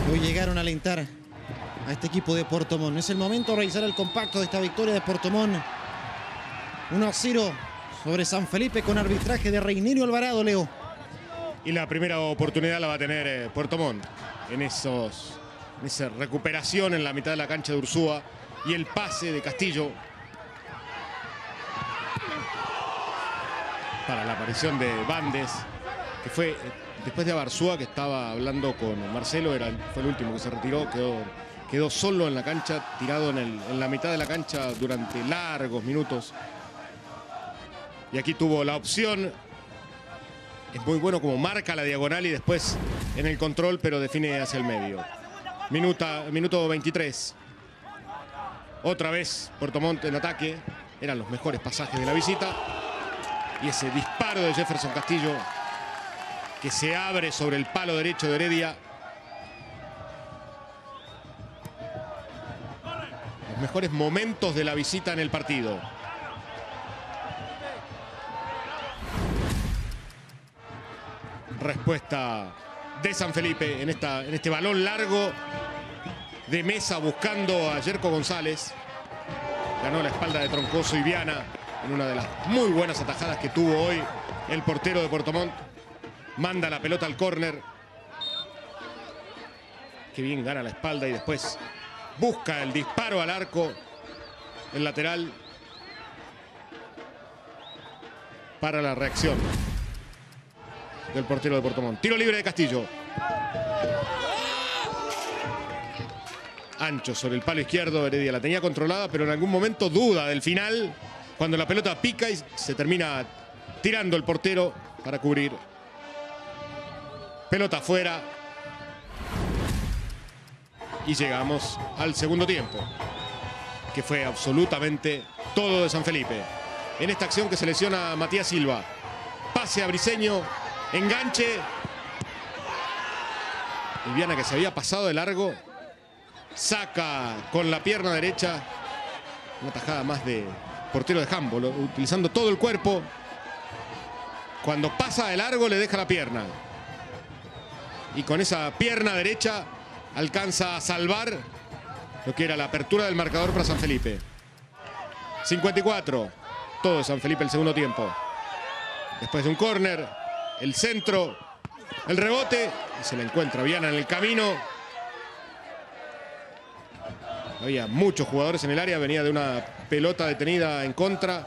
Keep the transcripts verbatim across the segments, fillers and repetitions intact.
Hoy llegaron a alentar a este equipo de Puerto Montt. Es el momento de revisar el compacto de esta victoria de Puerto Montt. uno a cero sobre San Felipe con arbitraje de Reinerio Alvarado, Leo. Y la primera oportunidad la va a tener eh, Puerto Montt en, esos, en esa recuperación en la mitad de la cancha de Ursúa y el pase de Castillo para la aparición de Bandes, que fue después de Abarzúa, que estaba hablando con Marcelo, era, fue el último que se retiró, quedó, quedó solo en la cancha, tirado en, el, en la mitad de la cancha durante largos minutos. Y aquí tuvo la opción. Es muy bueno como marca la diagonal y después en el control, pero define hacia el medio. Minuta, minuto veintitrés. Otra vez Puerto Montt en ataque. Eran los mejores pasajes de la visita. Y ese disparo de Jefferson Castillo, que se abre sobre el palo derecho de Heredia. Los mejores momentos de la visita en el partido. Respuesta de San Felipe en, esta, en este balón largo de Mesa buscando a Yerko González. Ganó la espalda de Troncoso y Viana en una de las muy buenas atajadas que tuvo hoy el portero de Puerto Montt. Manda la pelota al córner. Qué bien gana la espalda y después busca el disparo al arco. El lateral para la reacción del portero de Puerto Montt. Tiro libre de Castillo. Ancho sobre el palo izquierdo. Heredia la tenía controlada, pero en algún momento duda del final, cuando la pelota pica y se termina tirando el portero para cubrir. Pelota afuera. Y llegamos al segundo tiempo, que fue absolutamente todo de San Felipe. En esta acción que se lesiona a Matías Silva. Pase a Briceño. Enganche. Y Viana, que se había pasado de largo, saca con la pierna derecha. Una tajada más de portero de handball, utilizando todo el cuerpo. Cuando pasa de largo le deja la pierna. Y con esa pierna derecha alcanza a salvar lo que era la apertura del marcador para San Felipe. cincuenta y cuatro. Todo de San Felipe el segundo tiempo. Después de un córner. El centro, el rebote, y se la encuentra Viana en el camino. Había muchos jugadores en el área, venía de una pelota detenida en contra.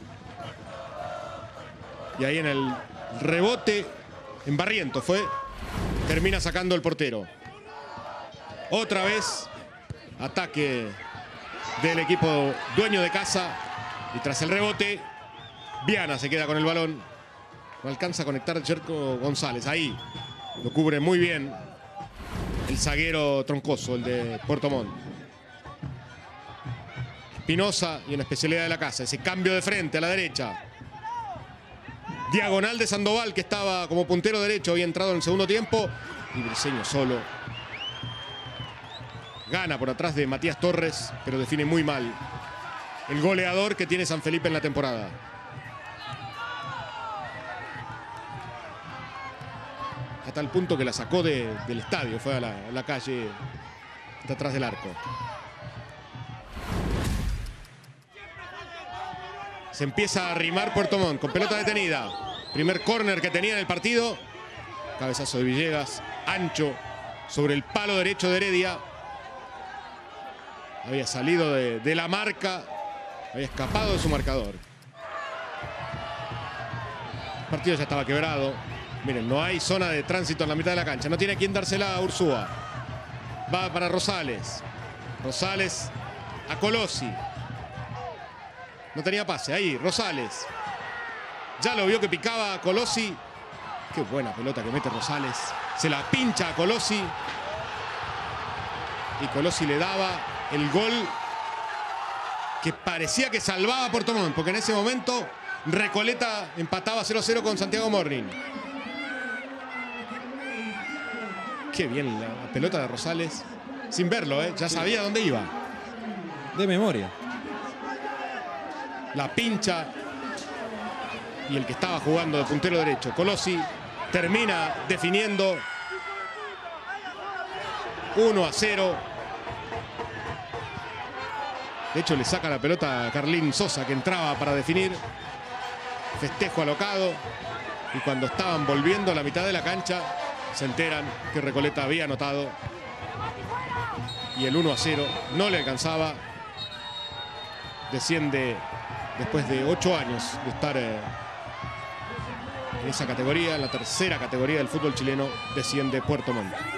Y ahí en el rebote, en Barriento fue, termina sacando el portero. Otra vez, ataque del equipo dueño de casa. Y tras el rebote, Viana se queda con el balón. No alcanza a conectar Yerko González. Ahí lo cubre muy bien el zaguero Troncoso, el de Puerto Montt. Espinosa y una especialidad de la casa. Ese cambio de frente a la derecha. Diagonal de Sandoval, que estaba como puntero derecho. Había entrado en el segundo tiempo. Y Briceño solo. Gana por atrás de Matías Torres, pero define muy mal. El goleador que tiene San Felipe en la temporada. A tal punto que la sacó de, del estadio, fue a la, a la calle de atrás del arco. Se empieza a arrimar Puerto Montt con pelota detenida. Primer córner que tenía en el partido. Cabezazo de Villegas, ancho sobre el palo derecho de Heredia. Había salido de, de la marca, había escapado de su marcador. El partido ya estaba quebrado. Miren, no hay zona de tránsito en la mitad de la cancha. No tiene a quién dársela a Ursúa. Va para Rosales. Rosales a Colossi. No tenía pase. Ahí, Rosales. Ya lo vio que picaba a Colossi. Qué buena pelota que mete Rosales. Se la pincha a Colossi. Y Colossi le daba el gol que parecía que salvaba a Puerto Montt. Porque en ese momento Recoleta empataba cero a cero con Santiago Morning. Qué bien la pelota de Rosales. Sin verlo, ¿eh? Ya sabía dónde iba. De memoria. La pincha. Y el que estaba jugando de puntero derecho, Colossi, termina definiendo. uno a cero. De hecho, le saca la pelota a Carlín Sosa, que entraba para definir. Festejo alocado. Y cuando estaban volviendo a la mitad de la cancha, se enteran que Recoleta había anotado. Y el uno a cero no le alcanzaba. Desciende después de ocho años de estar eh, en esa categoría, en la tercera categoría del fútbol chileno, desciende Puerto Montt.